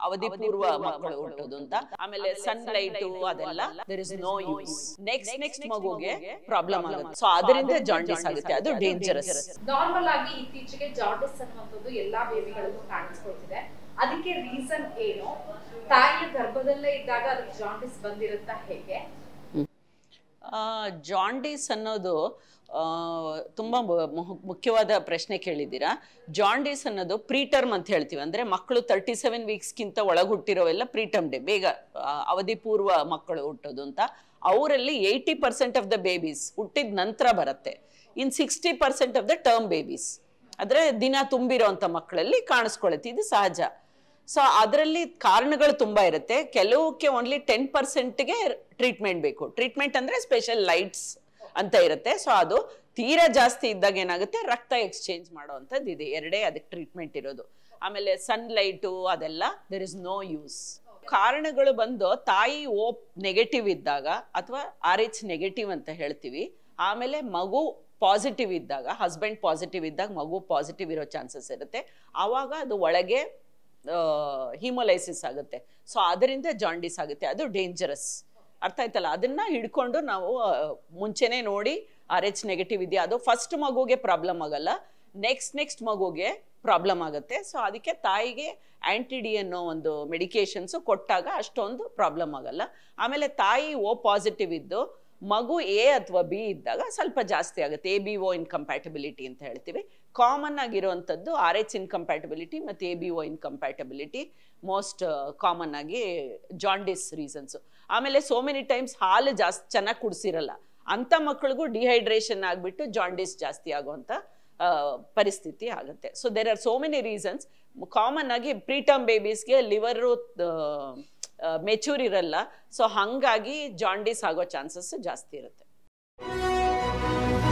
ಅವಧಿ ಪೂರ್ವ ಮಕ್ಕಳು ಹುಟ್ಟೋದು ಅಂತ. ಆಮೇಲೆ ಸನ್ಲೈಟ್ ಅದೆಲ್ಲ there is no use. Next ಮಗುಗೆ ಪ್ರಾಬ್ಲಮ್ ಆಗುತ್ತೆ. ಸೊ ಅದರಿಂದ ಜಾಂಡಿಸ್ ಆಗುತ್ತೆ, ಅದು ಡೇಂಜರಸ್. ನಾರ್ಮಲ್ ಆಗಿ ಇತ್ತೀಚೆಗೆ ಜಾಂಡಿಸ್ ಅನ್ನುವಂಥದ್ದು ಎಲ್ಲಾ ಬೇಬಿಗಳಲ್ಲೂ ಕಾಣಿಸ್ಕೊಳ್ತಿದೆ. ಅದಕ್ಕೆ ರೀಸನ್ ಏನು? ತಾಯಿಯ ಗರ್ಭದಲ್ಲೇ ಇದ್ದಾಗ ಅದಕ್ಕೆ ಜಾಂಡಿಸ್ ಬಂದಿರುತ್ತಾ ಹೇಗೆ? ಜಾಂಡಿಸ್ ಅನ್ನೋದು ತುಂಬ ಮುಖ್ಯವಾದ ಪ್ರಶ್ನೆ ಕೇಳಿದ್ದೀರಾ. ಜಾಂಡಿಸ್ ಅನ್ನೋದು ಪ್ರೀಟರ್ಮ್ ಅಂತ ಹೇಳ್ತೀವಿ. ಅಂದರೆ ಮಕ್ಕಳು 37 ವೀಕ್ಸ್ಗಿಂತ ಒಳಗೆ ಹುಟ್ಟಿರೋವೆಲ್ಲ ಪ್ರೀಟರ್ಮ್ ಡೇ, ಬೇಗ ಅವಧಿ ಪೂರ್ವ ಮಕ್ಕಳು ಹುಟ್ಟೋದು ಅಂತ. ಅವರಲ್ಲಿ 80% ಆಫ್ ದ ಬೇಬೀಸ್ ಹುಟ್ಟಿದ ನಂತರ ಬರುತ್ತೆ. In 60% of the term babies, ಅಂದರೆ ದಿನ ತುಂಬಿರೋಂಥ ಮಕ್ಕಳಲ್ಲಿ ಕಾಣಿಸ್ಕೊಳ್ಳುತ್ತೆ. ಇದು ಸಹಜ. ಸೊ ಅದರಲ್ಲಿ ಕಾರಣಗಳು ತುಂಬ ಇರುತ್ತೆ. ಕೆಲವಕ್ಕೆ ಓನ್ಲಿ 10%ಗೆ ಟ್ರೀಟ್ಮೆಂಟ್ ಬೇಕು. ಟ್ರೀಟ್ಮೆಂಟ್ ಅಂದರೆ ಸ್ಪೆಷಲ್ ಲೈಟ್ಸ್ ಅಂತ ಇರುತ್ತೆ. ಸೊ ಅದು ತೀರಾ ಜಾಸ್ತಿ ಇದ್ದಾಗ ಏನಾಗುತ್ತೆ, ರಕ್ತ ಎಕ್ಸ್ಚೇಂಜ್ ಮಾಡೋವಂಥದ್ದು ಇದೆ. ಎರಡೇ ಅದಕ್ಕೆ ಟ್ರೀಟ್ಮೆಂಟ್ ಇರೋದು. ಆಮೇಲೆ ಸನ್ಲೈಟು ಅದೆಲ್ಲ ದೇರ್ ಇಸ್ ನೋ ಯೂಸ್. ಕಾರಣಗಳು ಬಂದು ತಾಯಿ O ನೆಗೆಟಿವ್ ಇದ್ದಾಗ ಅಥವಾ RH ನೆಗೆಟಿವ್ ಅಂತ ಹೇಳ್ತೀವಿ. ಆಮೇಲೆ ಮಗು ಪಾಸಿಟಿವ್ ಇದ್ದಾಗ, ಹಸ್ಬೆಂಡ್ ಪಾಸಿಟಿವ್ ಇದ್ದಾಗ ಮಗು ಪಾಸಿಟಿವ್ ಇರೋ ಚಾನ್ಸಸ್ ಇರುತ್ತೆ. ಆವಾಗ ಅದು ಒಳಗೆ ಹಿಮೋಲೈಸಿಸ್ ಆಗುತ್ತೆ. ಸೊ ಅದರಿಂದ ಜಾಂಡಿಸ್ ಆಗುತ್ತೆ, ಅದು ಡೇಂಜರಸ್. ಅರ್ಥ ಆಯ್ತಲ್ಲ? ಅದನ್ನ ಹಿಡ್ಕೊಂಡು ನಾವು ಮುಂಚೆನೆ ನೋಡಿ RH ನೆಗೆಟಿವ್ ಇದೆಯಾ, ಅದು ಫಸ್ಟ್ ಮಗುಗೆ ಪ್ರಾಬ್ಲಮ್ ಆಗಲ್ಲ, ನೆಕ್ಸ್ಟ್ ಮಗುಗೆ ಪ್ರಾಬ್ಲಮ್ ಆಗುತ್ತೆ. ಸೊ ಅದಕ್ಕೆ ತಾಯಿಗೆ ಆಂಟಿ-ಡಿ ಅನ್ನೋ ಒಂದು ಮೆಡಿಕೇಶನ್ಸ್ ಕೊಟ್ಟಾಗ ಅಷ್ಟೊಂದು ಪ್ರಾಬ್ಲಮ್ ಆಗಲ್ಲ. ಆಮೇಲೆ ತಾಯಿ O ಪಾಸಿಟಿವ್ ಇದ್ದು ಮಗು A ಅಥವಾ B ಇದ್ದಾಗ ಸ್ವಲ್ಪ ಜಾಸ್ತಿ ಆಗುತ್ತೆ. ABO ಇನ್ಕಂಪ್ಯಾಟಬಿಲಿಟಿ ಅಂತ ಹೇಳ್ತೀವಿ. ಕಾಮನ್ ಆಗಿರುವಂಥದ್ದು RH ಇನ್ಕಂಪ್ಯಾಟಬಿಲಿಟಿ ಮತ್ತು ABO ಇನ್ಕಂಪ್ಯಾಟಬಿಲಿಟಿ ಮೋಸ್ಟ್ ಕಾಮನ್ ಆಗಿ ಜಾಂಡಿಸ್ ರೀಸನ್ಸು. ಆಮೇಲೆ ಸೋ ಮೆನಿ ಟೈಮ್ಸ್ ಹಾಲು ಜಾಸ್ತಿ ಚೆನ್ನಾಗಿ ಕುಡಿಸಿರಲ್ಲ, ಅಂಥ ಮಕ್ಕಳಿಗೂ ಡಿಹೈಡ್ರೇಷನ್ ಆಗಿಬಿಟ್ಟು ಜಾಂಡಿಸ್ ಜಾಸ್ತಿ ಆಗುವಂಥ ಪರಿಸ್ಥಿತಿ ಆಗುತ್ತೆ. So there are so many reasons. Common ಆಗಿ ಪ್ರೀಟರ್ಮ್ ಬೇಬೀಸ್ಗೆ ಲಿವರು ಮೆಚೂರ್ ಇರಲ್ಲ. ಸೊ ಹಾಗಾಗಿ ಜಾಂಡಿಸ್ ಆಗೋ ಚಾನ್ಸಸ್ ಜಾಸ್ತಿ ಇರುತ್ತೆ.